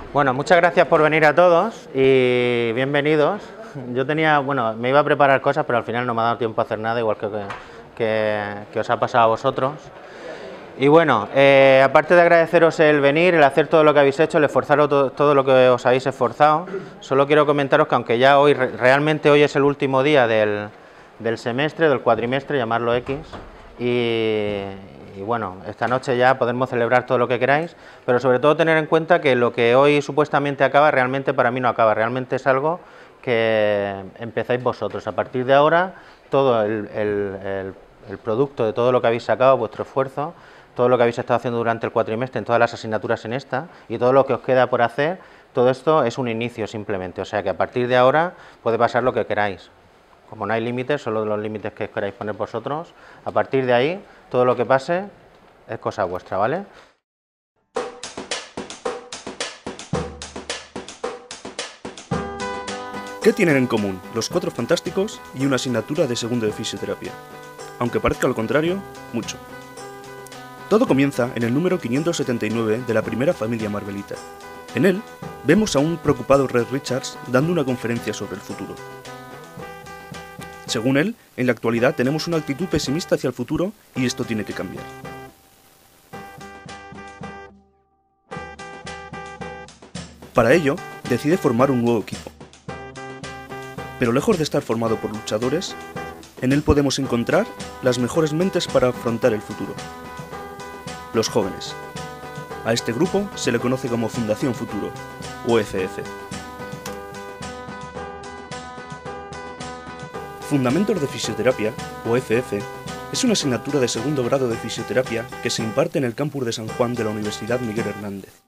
Bueno, muchas gracias por venir a todos y bienvenidos. Yo me iba a preparar cosas, pero al final no me ha dado tiempo a hacer nada, igual que os ha pasado a vosotros. Y bueno, aparte de agradeceros el venir, el hacer todo lo que habéis hecho, el esforzaros todo lo que os habéis esforzado, solo quiero comentaros que aunque ya realmente hoy es el último día del semestre, del cuatrimestre, llamarlo X, y bueno, esta noche ya podemos celebrar todo lo que queráis, pero sobre todo tener en cuenta que lo que hoy supuestamente acaba, realmente para mí no acaba, realmente es algo que empezáis vosotros. A partir de ahora, todo el producto de todo lo que habéis sacado, vuestro esfuerzo, todo lo que habéis estado haciendo durante el cuatrimestre en todas las asignaturas en esta y todo lo que os queda por hacer, todo esto es un inicio simplemente, o sea que a partir de ahora puede pasar lo que queráis. Como no hay límites, solo los límites que queráis poner vosotros, a partir de ahí todo lo que pase es cosa vuestra, ¿vale? ¿Qué tienen en común los Cuatro Fantásticos y una asignatura de segundo de fisioterapia? Aunque parezca lo contrario, mucho. Todo comienza en el número 579 de la primera familia Marvelita. En él, vemos a un preocupado Reed Richards dando una conferencia sobre el futuro. Según él, en la actualidad tenemos una actitud pesimista hacia el futuro y esto tiene que cambiar. Para ello, decide formar un nuevo equipo. Pero lejos de estar formado por luchadores, en él podemos encontrar las mejores mentes para afrontar el futuro. Los jóvenes. A este grupo se le conoce como Fundación Futuro, o FF. Fundamentos de Fisioterapia, o FF, es una asignatura de segundo grado de fisioterapia que se imparte en el campus de San Juan de la Universidad Miguel Hernández.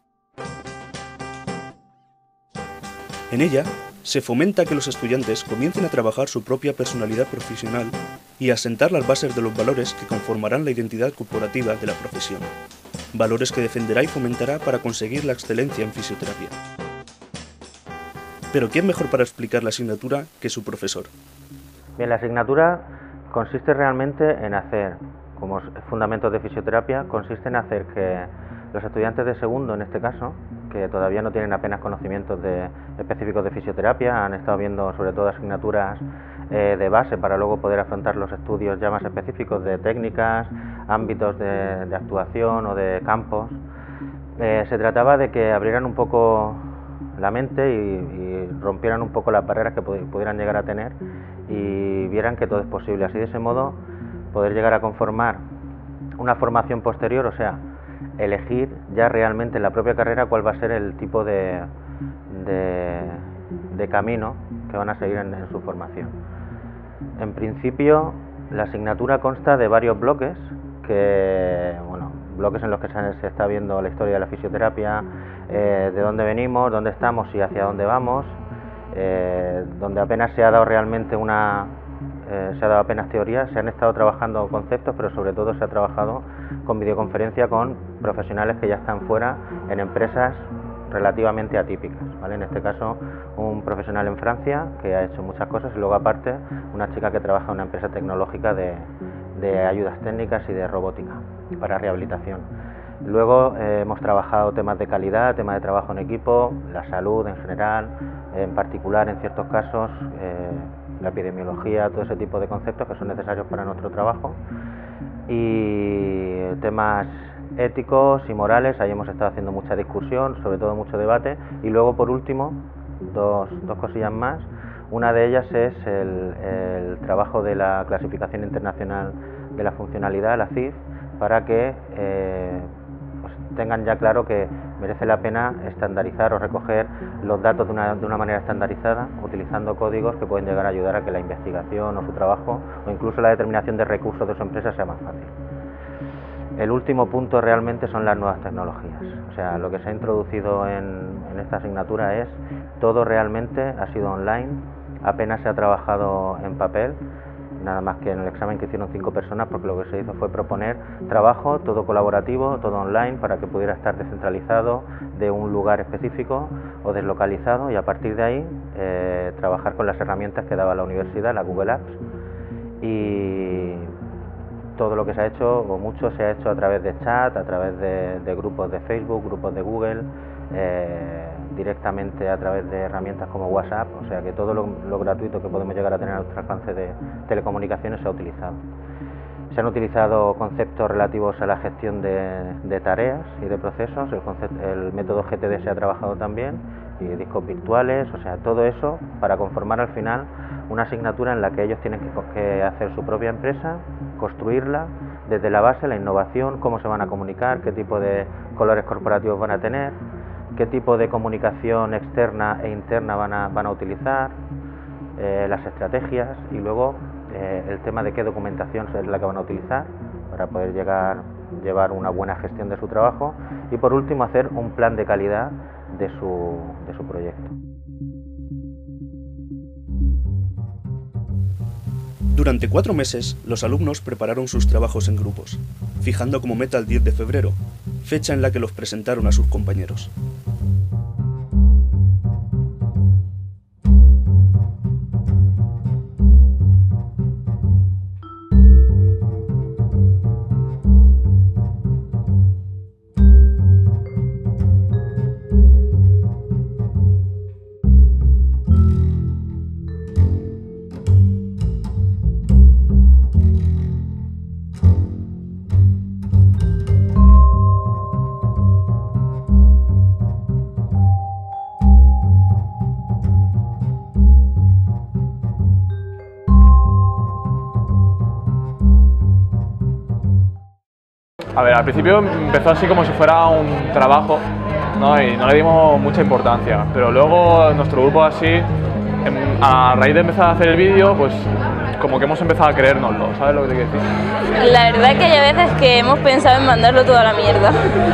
En ella, se fomenta que los estudiantes comiencen a trabajar su propia personalidad profesional y a sentar las bases de los valores que conformarán la identidad corporativa de la profesión. Valores que defenderá y fomentará para conseguir la excelencia en fisioterapia. Pero ¿quién mejor para explicar la asignatura que su profesor? Bien, la asignatura consiste realmente en hacer, como fundamentos de fisioterapia, consiste en hacer que los estudiantes de segundo, en este caso, que todavía no tienen apenas conocimientos específicos de fisioterapia, han estado viendo sobre todo asignaturas de base para luego poder afrontar los estudios ya más específicos de técnicas, ámbitos de actuación o de campos. Se trataba de que abrieran un poco la mente y rompieran un poco las barreras que pudieran llegar a tener y vieran que todo es posible. Así, de ese modo, poder llegar a conformar una formación posterior, o sea, elegir ya realmente en la propia carrera cuál va a ser el tipo de camino que van a seguir en su formación. En principio, la asignatura consta de varios bloques, bloques en los que se está viendo la historia de la fisioterapia, de dónde venimos, dónde estamos y hacia dónde vamos, donde apenas se ha dado realmente se ha dado apenas teoría, se han estado trabajando conceptos, pero sobre todo se ha trabajado con videoconferencia con profesionales que ya están fuera en empresas relativamente atípicas, ¿vale? En este caso, un profesional en Francia que ha hecho muchas cosas y luego aparte una chica que trabaja en una empresa tecnológica de ayudas técnicas y de robótica para rehabilitación. Luego hemos trabajado temas de calidad, temas de trabajo en equipo, la salud en general, en particular en ciertos casos la epidemiología, todo ese tipo de conceptos que son necesarios para nuestro trabajo, y temas éticos y morales. Ahí hemos estado haciendo mucha discusión, sobre todo mucho debate, y luego por último dos cosillas más. Una de ellas es el trabajo de la clasificación internacional de la funcionalidad, la CIF, para que tengan ya claro que merece la pena estandarizar o recoger los datos de una manera estandarizada, utilizando códigos que pueden llegar a ayudar a que la investigación o su trabajo o incluso la determinación de recursos de su empresa sea más fácil. El último punto realmente son las nuevas tecnologías, o sea, lo que se ha introducido en esta asignatura es todo realmente ha sido online, apenas se ha trabajado en papel, nada más que en el examen que hicieron 5 personas, porque lo que se hizo fue proponer trabajo, todo colaborativo, todo online, para que pudiera estar descentralizado de un lugar específico o deslocalizado, y a partir de ahí trabajar con las herramientas que daba la universidad, la Google Apps, y todo lo que se ha hecho, o mucho, se ha hecho a través de chat, a través de grupos de Facebook, grupos de Google, directamente a través de herramientas como WhatsApp, o sea que todo lo gratuito que podemos llegar a tener a nuestro alcance de telecomunicaciones se ha utilizado. Se han utilizado conceptos relativos a la gestión de tareas y de procesos, el método GTD se ha trabajado también, y discos virtuales, o sea, todo eso para conformar al final una asignatura en la que ellos tienen que hacer su propia empresa, construirla desde la base, la innovación, cómo se van a comunicar, qué tipo de colores corporativos van a tener, qué tipo de comunicación externa e interna van a utilizar, las estrategias y luego el tema de qué documentación es la que van a utilizar para poder llevar una buena gestión de su trabajo y por último hacer un plan de calidad de su proyecto. Durante 4 meses, los alumnos prepararon sus trabajos en grupos, fijando como meta el 10 de febrero, fecha en la que los presentaron a sus compañeros. A ver, al principio empezó así como si fuera un trabajo, ¿no? Y no le dimos mucha importancia, pero luego nuestro grupo así, a raíz de empezar a hacer el vídeo, pues como que hemos empezado a creérnoslo, ¿sabes lo que te quiero decir? La verdad que hay veces que hemos pensado en mandarlo todo a la mierda,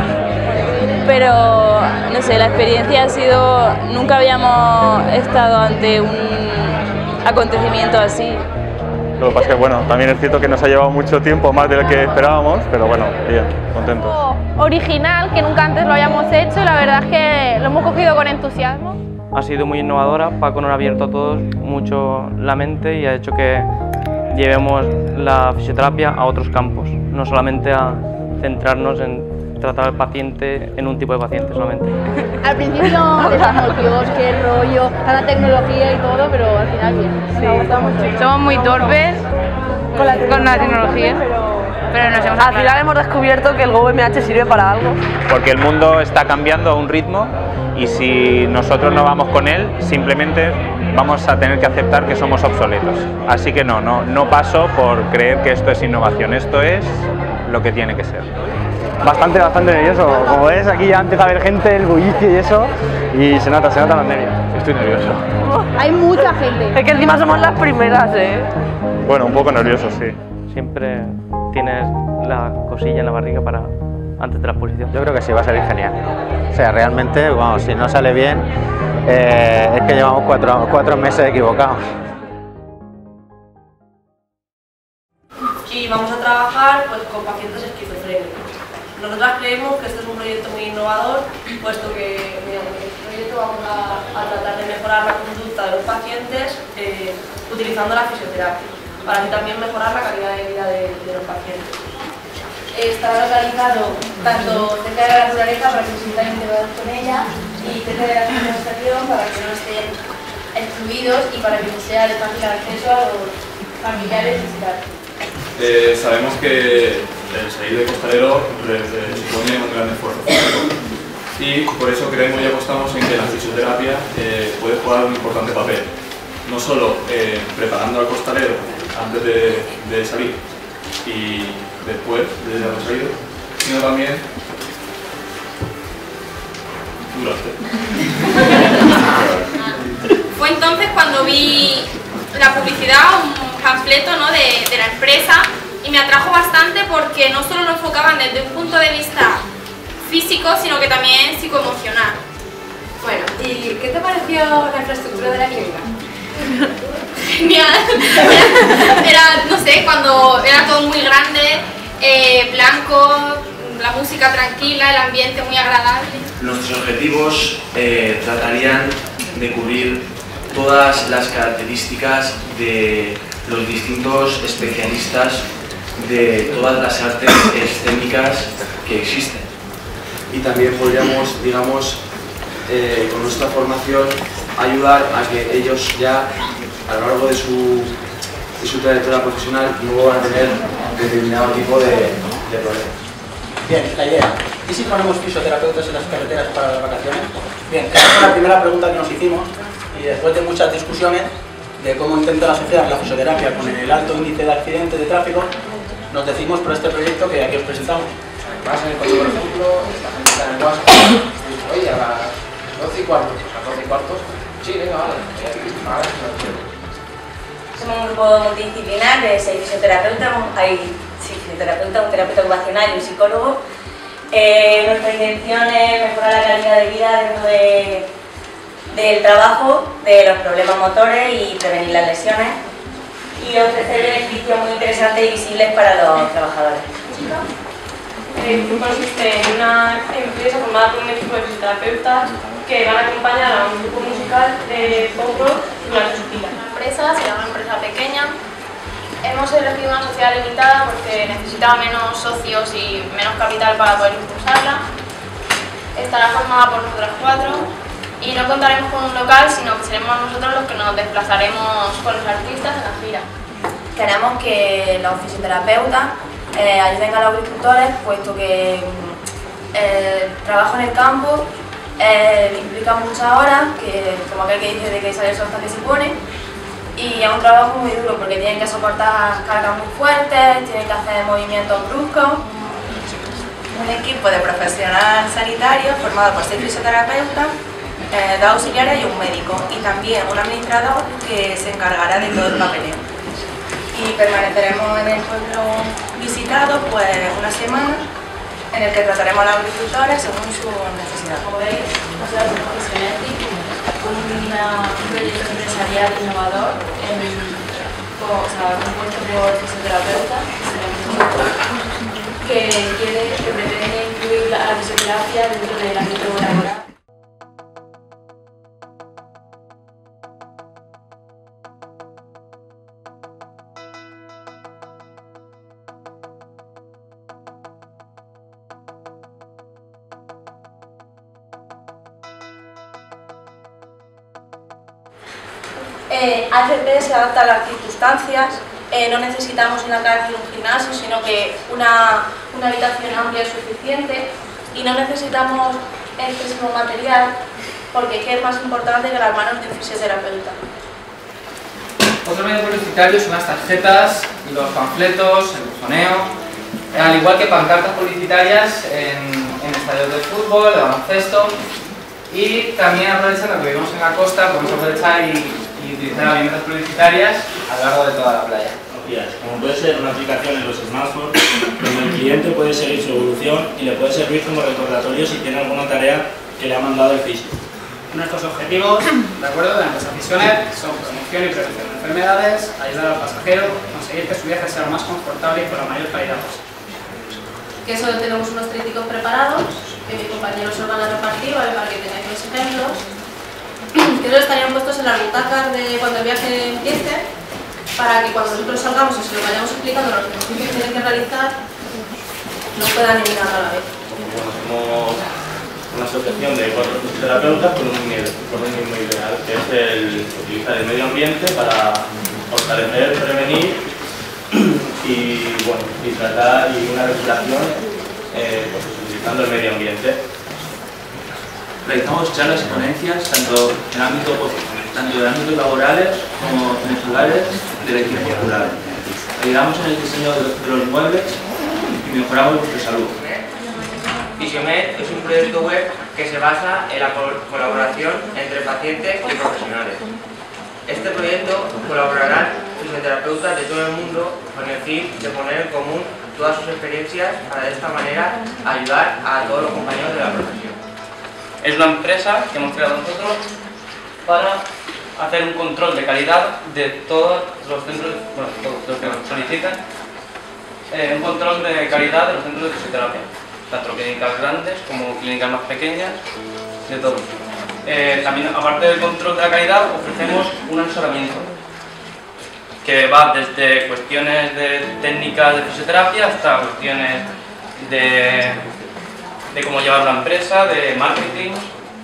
pero no sé, la experiencia ha sido, nunca habíamos estado ante un acontecimiento así. Lo que pasa es que bueno, también es cierto que nos ha llevado mucho tiempo, más de lo que esperábamos, pero bueno, bien, contentos. Original, que nunca antes lo habíamos hecho, la verdad es que lo hemos cogido con entusiasmo. Ha sido muy innovadora, Paco nos ha abierto a todos mucho la mente y ha hecho que llevemos la fisioterapia a otros campos, no solamente a centrarnos en tratar al paciente en un tipo de paciente solamente. Al principio decíamos, Dios, qué rollo, tanta tecnología y todo, pero al final bien. Sí. Somos muy torpes con la tecnología, pero nos hemos... Al final hemos descubierto que el GoMH sirve para algo. Porque el mundo está cambiando a un ritmo y si nosotros no vamos con él, simplemente vamos a tener que aceptar que somos obsoletos. Así que no paso por creer que esto es innovación, esto es lo que tiene que ser. Bastante nervioso, como ves aquí ya empieza a haber gente, el bullicio y eso, y se nota los nervios. Estoy nervioso. Hay mucha gente. Es que encima somos las primeras, Bueno, un poco nervioso, sí. Siempre tienes la cosilla en la barriga para antes de la exposición. Yo creo que sí, va a salir genial. O sea, realmente, vamos, si no sale bien, es que llevamos cuatro meses equivocados. Y vamos a trabajar pues, con pacientes esquizofrénicos. Nosotras creemos que este es un proyecto muy innovador, puesto que mediante este proyecto vamos a tratar de mejorar la conducta de los pacientes utilizando la fisioterapia, para así también mejorar la calidad de vida de los pacientes. Estará localizado tanto cerca de la naturaleza para que se sientan integrados con ella y cerca de la administración para que no estén excluidos y para que sea de fácil acceso a los familiares visitantes. Sabemos que el salir de costalero supone un gran esfuerzo físico y por eso creemos y apostamos en que la fisioterapia puede jugar un importante papel, no solo preparando al costalero antes de salir y después de haber salido, sino también durante. Fue entonces cuando vi la publicidad, un panfleto, ¿no? de la empresa, y me atrajo bastante porque no solo lo enfocaban desde un punto de vista físico, sino que también psicoemocional. Bueno, ¿y qué te pareció la infraestructura de la clínica? Genial. No sé, cuando era todo muy grande, blanco, la música tranquila, el ambiente muy agradable. Nuestros objetivos tratarían de cubrir todas las características de los distintos especialistas de todas las artes escénicas que existen. Y también podríamos, digamos, con nuestra formación, ayudar a que ellos ya, a lo largo de su trayectoria profesional, no van a tener determinado tipo de problemas. Bien, la idea. ¿Y si ponemos fisioterapeutas en las carreteras para las vacaciones? Bien, esa fue la primera pregunta que nos hicimos y después de muchas discusiones de cómo intentar asociar la fisioterapia con el alto índice de accidentes de tráfico, nos decidimos por este proyecto que aquí os presentamos. Vas en el coche, por ejemplo, la gente está en el WhatsApp y dice, oye, a las 12:15, a las 12:15, sí, venga, vale, Somos un grupo multidisciplinar de 6 fisioterapeutas, un terapeuta ocupacional y un psicólogo. Nuestra intención es mejorar la calidad de vida dentro del trabajo, de los problemas motores y prevenir las lesiones y ofrecer beneficios muy interesantes y visibles para los trabajadores. Consiste en una empresa formada por un equipo de fisioterapeutas que van a acompañar a un grupo musical de pop rock durante su gira. La empresa se llama Empresa Pequeña. Hemos elegido una sociedad limitada porque necesitaba menos socios y menos capital para poder impulsarla. Estará formada por nosotras 4 y no contaremos con un local, sino que seremos nosotros los que nos desplazaremos con los artistas en la gira. Queremos que los fisioterapeutas ayuden a los agricultores, puesto que el trabajo en el campo implica muchas horas, que, como aquel que dice de que sale el sol hasta que se pone, y es un trabajo muy duro porque tienen que soportar cargas muy fuertes, tienen que hacer movimientos bruscos. Un equipo de profesionales sanitarios formado por 6 fisioterapeutas, 2 auxiliares y un médico, y también un administrador que se encargará de todo el papeleo. Y permaneceremos en el pueblo visitado pues una semana, en el que trataremos a los agricultores según sus necesidades. Como veis, nosotros somos Fisionetic, un proyecto empresarial innovador compuesto por fisioterapeutas que pretende incluir la fisioterapia dentro del ámbito laboral. ACP se adapta a las circunstancias, no necesitamos una cárcel o un gimnasio, sino que una habitación amplia es suficiente, y no necesitamos excesivo material, porque ¿qué es más importante que las manos de un fisioterapeuta? Otro medio publicitario son las tarjetas, los panfletos, el bufoneo, al igual que pancartas publicitarias en estadios de fútbol, de baloncesto, y también aprovechando que vivimos en la costa, podemos aprovechar y utilizar herramientas publicitarias a lo largo de toda la playa. Como puede ser una aplicación en los smartphones, donde el cliente puede seguir su evolución y le puede servir como recordatorio si tiene alguna tarea que le ha mandado el Facebook. Nuestros objetivos, de acuerdo, de la empresa Fisionet son promoción y prevención de enfermedades, ayudar al pasajero, conseguir que su viaje sea lo más confortable y con la mayor calidad posible. Que eso tenemos unos trípticos preparados, que mis compañeros se van a repartir, ¿vale? Para que tengáis los ejemplos. Que esos estarían puestos en las butacas de cuando el viaje empiece, para que cuando nosotros salgamos y se lo vayamos explicando los ejercicios que tienen que realizar, no puedan eliminar a la vez. Bueno, somos una asociación de 4 fisioterapeutas con un mismo ideal, que es el utilizar el medio ambiente para fortalecer, prevenir y tratar una recuperación utilizando el medio ambiente. Realizamos charlas y ponencias tanto en ámbitos laborales como en escolares de la higiene popular. Ayudamos en el diseño de los muebles y mejoramos vuestra salud. Fisiomed es un proyecto web que se basa en la colaboración entre pacientes y profesionales. Este proyecto colaborarán fisioterapeutas de todo el mundo con el fin de poner en común todas sus experiencias para de esta manera ayudar a todos los compañeros de la profesión. Es una empresa que hemos creado nosotros para hacer un control de calidad de todos los centros, bueno, todos los que nos solicitan, un control de calidad de los centros de fisioterapia, tanto clínicas grandes como clínicas más pequeñas, de todo. También, aparte del control de la calidad, ofrecemos un asesoramiento que va desde cuestiones de técnicas de fisioterapia hasta cuestiones de cómo llevar una empresa, de marketing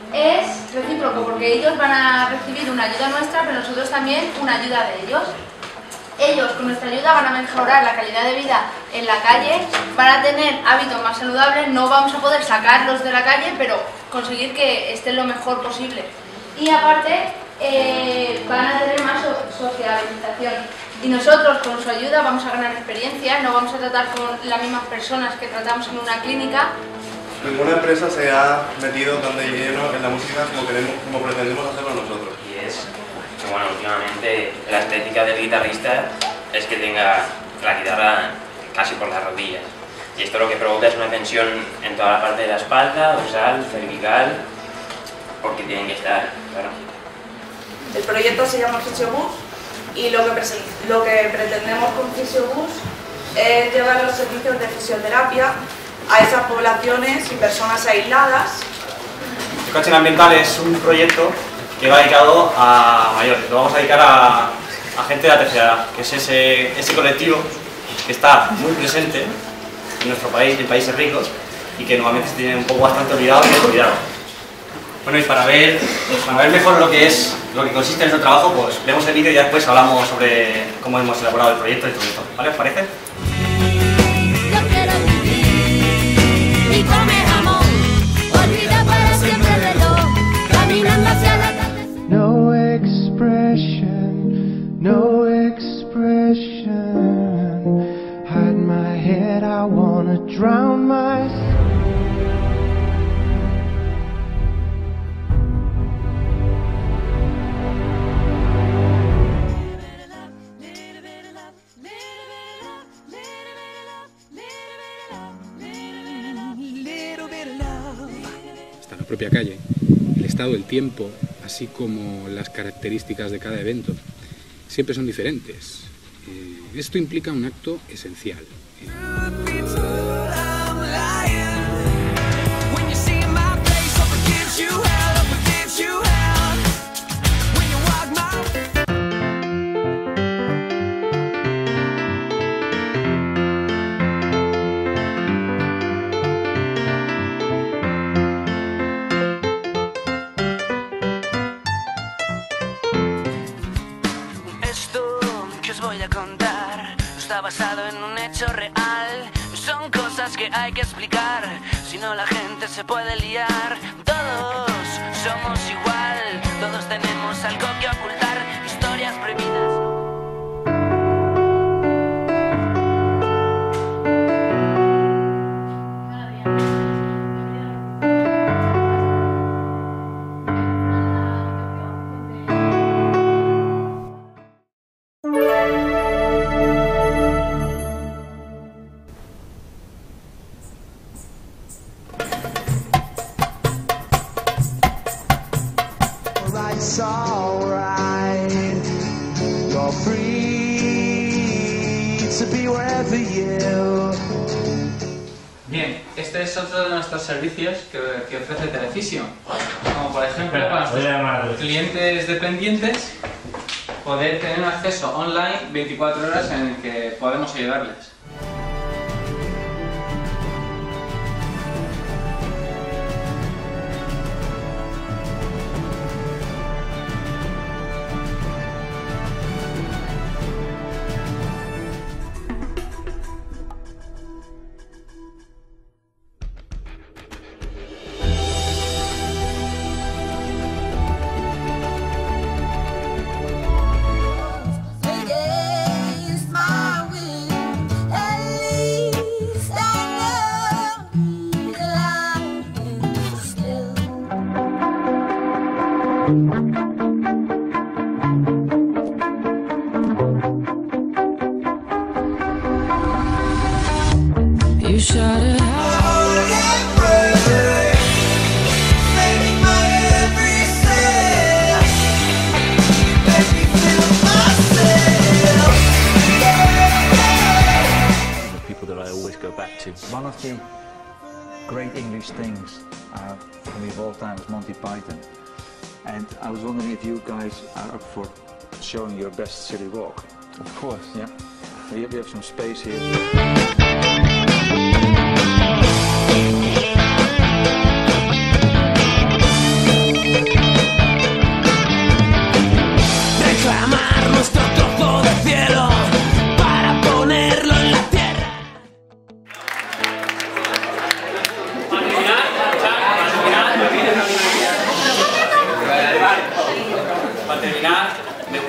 es recíproco, porque ellos van a recibir una ayuda nuestra, pero nosotros también una ayuda de ellos. Ellos con nuestra ayuda van a mejorar la calidad de vida en la calle, van a tener hábitos más saludables, no vamos a poder sacarlos de la calle, pero conseguir que estén lo mejor posible. Y aparte van a tener más socialización. Y nosotros con su ayuda vamos a ganar experiencia, no vamos a tratar con las mismas personas que tratamos en una clínica. Ninguna empresa se ha metido tan de lleno en la música como pretendemos hacerlo nosotros. Y es que, bueno, últimamente la estética del guitarrista es que tenga la guitarra casi por las rodillas. Y esto lo que provoca es una tensión en toda la parte de la espalda, dorsal, cervical, porque tienen que estar, claro. El proyecto se llama Fisiobus y lo que pretendemos con Fisiobus es llevar los servicios de fisioterapia a esas poblaciones y personas aisladas. El coaching ambiental es un proyecto que va dedicado a mayores, lo vamos a dedicar a gente de la tercera edad, que es ese colectivo que está muy presente en nuestro país, en países ricos, y que normalmente se tiene un poco bastante olvidado y descuidado. Bueno, y para ver mejor lo que consiste en nuestro trabajo, pues vemos el vídeo y ya después hablamos sobre cómo hemos elaborado el proyecto y todo esto, ¿vale? ¿Os parece? Y come jamón, olvida para siempre el reloj, caminando hacia la tarde. No expression, no expression. Hide my head, I wanna drown myself. La propia calle, el estado del tiempo, así como las características de cada evento, siempre son diferentes. Esto implica un acto esencial. Basado en un hecho real, son cosas que hay que explicar, si no la gente se puede liar. Todos somos igual, todos tenemos algo que ocultar, historias prohibidas. It's alright, you're free to be wherever you. Bien, este es otro de nuestros servicios que ofrece Telefisio, como por ejemplo para nuestros clientes dependientes poder tener un acceso online 24 horas en el que podemos ayudarles. You shot it the people that I always go back to. One of the great English things for me of all time was Monty Python. And I was wondering if you guys are up for showing your best city walk. Of course. Yeah. We have some space here.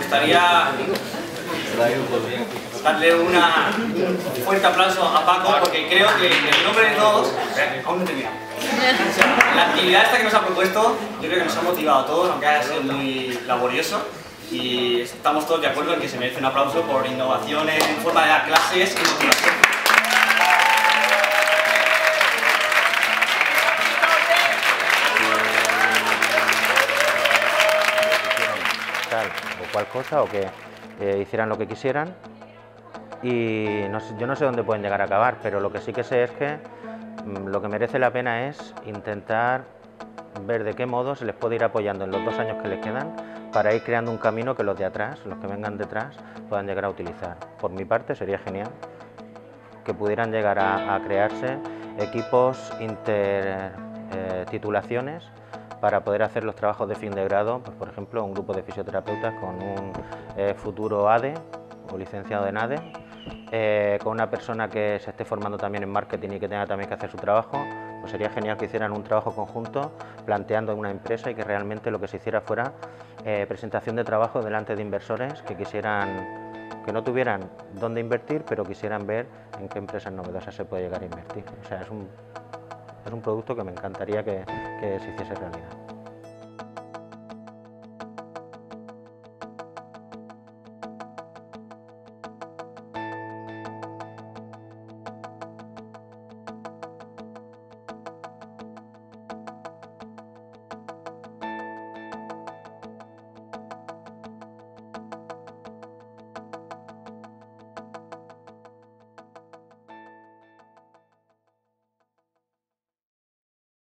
gustaría darle un fuerte aplauso a Paco porque creo que el nombre de todos, aún no termina. La actividad esta que nos ha propuesto, yo creo que nos ha motivado a todos, aunque haya sido muy laborioso, y estamos todos de acuerdo en que se merece un aplauso por innovación en forma de dar clases y motivación. Tal o cual cosa, o que hicieran lo que quisieran, y yo no sé dónde pueden llegar a acabar, pero lo que sí que sé es que lo que merece la pena es intentar ver de qué modo se les puede ir apoyando en los 2 años que les quedan para ir creando un camino que los de atrás, los que vengan detrás, puedan llegar a utilizar. Por mi parte sería genial que pudieran llegar a crearse equipos intertitulaciones para poder hacer los trabajos de fin de grado, pues por ejemplo un grupo de fisioterapeutas con un futuro ADE o licenciado en ADE, con una persona que se esté formando también en marketing y que tenga también que hacer su trabajo, pues sería genial que hicieran un trabajo conjunto planteando en una empresa y que realmente lo que se hiciera fuera presentación de trabajo delante de inversores que quisieran, que no tuvieran dónde invertir, pero quisieran ver en qué empresas novedosas se puede llegar a invertir. O sea, es un producto que me encantaría que se hiciese realidad.